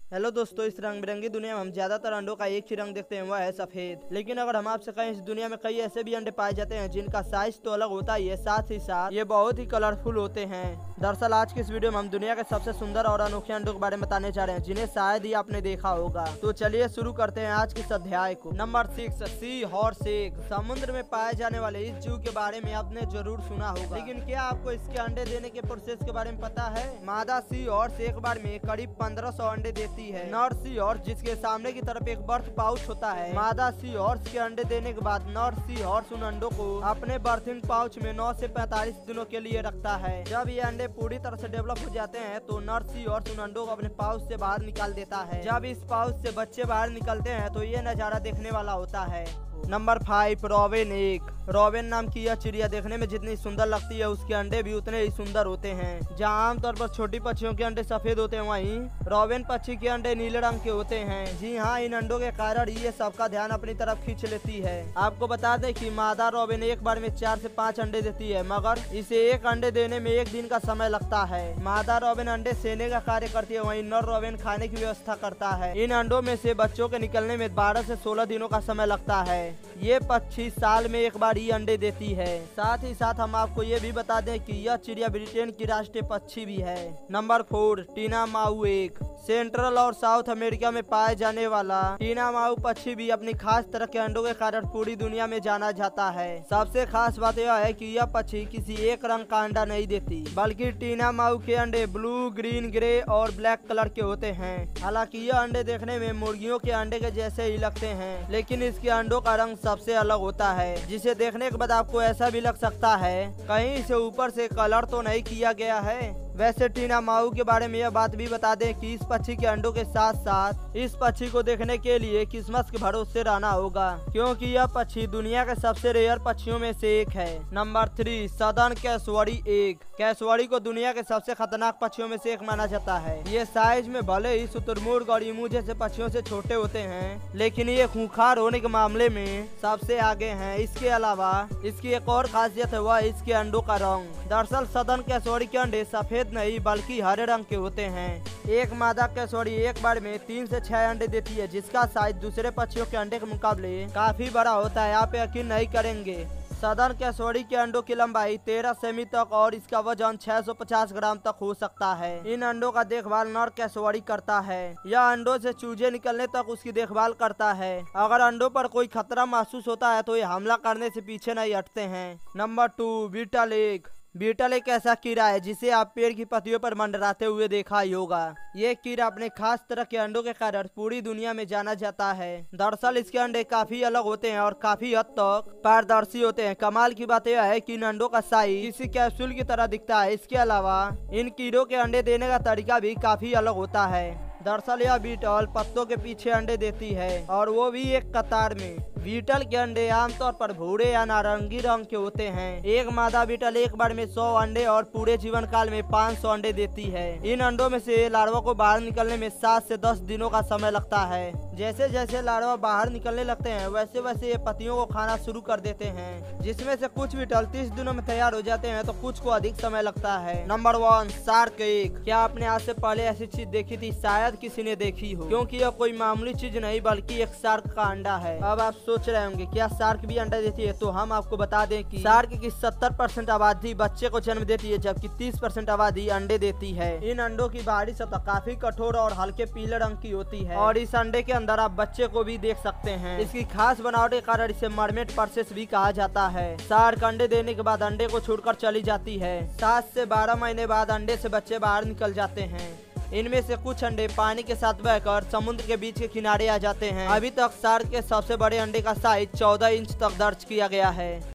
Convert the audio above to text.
Hello दोस्तों, इस रंग बिरंगी दुनिया में हम ज्यादातर अंडों का एक ही रंग देखते हैं, वह है सफेद। लेकिन अगर हम आपसे कहें, इस दुनिया में कई ऐसे भी अंडे पाए जाते हैं जिनका साइज तो अलग होता ही है, साथ ही साथ ये बहुत ही कलरफुल होते हैं। दरअसल आज की इस वीडियो में हम दुनिया के सबसे सुंदर और अनोखे अंडों के बारे में बताने जा रहे हैं, जिन्हें शायद ही आपने देखा होगा। तो चलिए शुरू करते हैं आज के इस अध्याय को। Number 6, sea horse egg. समुद्र में पाए जाने वाले इस जीव के बारे में आपने जरूर सुना होगा, लेकिन क्या आपको इसके अंडे देने के प्रोसेस के बारे में पता है? मादा सी हॉर्स एक बार में करीब 1500 अंडे देती है। नर सी हॉर्स, जिसके सामने की तरफ एक बर्थ पाउच होता है, मादा सी हॉर्स के अंडे देने के बाद नर सी हॉर्स उन अंडों को अपने बर्थिंग पाउच में 9 से 45 दिनों के लिए रखता है। जब ये अंडे पूरी तरह से डेवलप हो जाते हैं तो नर सी हॉर्स उन अंडों को अपने पाउच से बाहर निकाल देता है। जब इस पाउच से बच्चे बाहर निकलते हैं तो ये नजारा देखने वाला होता है। Number 5, robin egg. रॉबिन नाम की यह चिड़िया देखने में जितनी सुंदर लगती है, उसके अंडे भी उतने ही सुंदर होते हैं। जहाँ आमतौर पर छोटी पक्षियों के अंडे सफेद होते हैं, वहीं रॉबिन पक्षी के अंडे नीले रंग के होते हैं। जी हाँ, इन अंडों के कारण ये सबका ध्यान अपनी तरफ खींच लेती है। आपको बता दें कि मादा रॉबिन एक बार में 4 से 5 अंडे देती है, मगर इसे एक अंडे देने में 1 दिन का समय लगता है। मादा रॉबिन अंडे सेने का कार्य करती है, वहीं नर रॉबिन खाने की व्यवस्था करता है। इन अंडों में से बच्चों के निकलने में 12 से 16 दिनों का समय लगता है। ये पक्षी साल में एक बार ही अंडे देती है। साथ ही साथ हम आपको ये भी बता दें कि यह चिड़िया ब्रिटेन की राष्ट्रीय पक्षी भी है। Number 4, tinamou egg. Central और साउथ अमेरिका में पाए जाने वाला टीना माऊ पक्षी भी अपनी खास तरह के अंडों के कारण पूरी दुनिया में जाना जाता है। सबसे खास बात यह है कि यह पक्षी किसी एक रंग का अंडा नहीं देती, बल्कि टीना माऊ के अंडे ब्लू, ग्रीन, ग्रे और ब्लैक कलर के होते हैं। हालांकि यह अंडे देखने में मुर्गियों के अंडे के जैसे ही लगते हैं, लेकिन इसके अंडों का रंग सबसे अलग होता है, जिसे देखने के बाद आपको ऐसा भी लग सकता है कहीं इसे ऊपर से कलर तो नहीं किया गया है। वैसे टीना माऊ के बारे में यह बात भी बता दें कि इस पक्षी के अंडों के साथ साथ इस पक्षी को देखने के लिए किस्मत के भरोसे रहना होगा, क्योंकि यह पक्षी दुनिया के सबसे रेयर पक्षियों में से एक है। Number 3, southern cassowary egg. Cassowary को दुनिया के सबसे खतरनाक पक्षियों में से एक माना जाता है। ये साइज में भले ही शुतुरमुर्ग और ईमू जैसे पक्षियों से छोटे होते हैं, लेकिन ये खूंखार होने के मामले में सबसे आगे हैं। इसके अलावा इसकी एक और खासियत है, वह इसके अंडों का रंग। दरअसल सदर्न कैसुअरी के अंडे सफेद नहीं बल्कि हरे रंग के होते हैं। एक मादा कैसुअरी एक बार में 3 से 6 अंडे देती है, जिसका साइज दूसरे पक्षियों के अंडे के मुकाबले काफी बड़ा होता है। आप यकीन नहीं करेंगे, सदर्न कैसुअरी के अंडों की लंबाई 13 सेमी तक और इसका वजन 650 ग्राम तक हो सकता है। इन अंडों का देखभाल नर कैसुअरी करता है। यह अंडों से चूजे निकलने तक उसकी देखभाल करता है। अगर अंडों पर कोई खतरा महसूस होता है तो ये हमला करने से पीछे नहीं हटते हैं। Number 2, beetle egg. बीटल एक ऐसा कीड़ा है जिसे आप पेड़ की पत्तियों पर मंडराते हुए देखा ही होगा। ये कीड़ा अपने खास तरह के अंडों के कारण पूरी दुनिया में जाना जाता है। दरअसल इसके अंडे काफी अलग होते हैं और काफी हद तक पारदर्शी होते हैं। कमाल की बात यह है कि इन अंडों का साइज किसी कैप्सूल की तरह दिखता है। इसके अलावा इन कीड़ों के अंडे देने का तरीका भी काफी अलग होता है। दरअसल यह बीटल पत्तों के पीछे अंडे देती है, और वो भी एक कतार में। बीटल के अंडे आमतौर पर भूरे या नारंगी रंग के होते हैं। एक मादा बीटल एक बार में 100 अंडे और पूरे जीवन काल में 500 अंडे देती है। इन अंडों में से लार्वा को बाहर निकलने में 7 से 10 दिनों का समय लगता है। जैसे जैसे लार्वा बाहर निकलने लगते हैं, वैसे वैसे ये पत्तियों को खाना शुरू कर देते हैं, जिसमें से कुछ बीटल 30 दिनों में तैयार हो जाते हैं तो कुछ को अधिक समय लगता है। Number 1, shark egg. क्या आपने आज से पहले ऐसी चीज देखी थी? शायद किसी ने देखी हो, क्योंकि यह कोई मामूली चीज नहीं बल्कि एक शार्क का अंडा है। अब आप सोच रहे होंगे क्या शार्क भी अंडा देती है? तो हम आपको बता दें कि शार्क की 70% आबादी बच्चे को जन्म देती है, जबकि 30% आबादी अंडे देती है। इन अंडों की बाहरी सतह काफी कठोर और हल्के पीले रंग की होती है, और इस अंडे के अंदर आप बच्चे को भी देख सकते हैं। इसकी खास बनावट के कारण इसे मरमेड पर्सेस भी कहा जाता है। शार्क अंडे देने के बाद अंडे को छोड़कर चली जाती है। 7 से 12 महीने बाद अंडे से बच्चे बाहर निकल जाते हैं। इनमें से कुछ अंडे पानी के साथ बहकर समुद्र के बीच के किनारे आ जाते हैं। अभी तक शार्क के सबसे बड़े अंडे का साइज 14 इंच तक दर्ज किया गया है।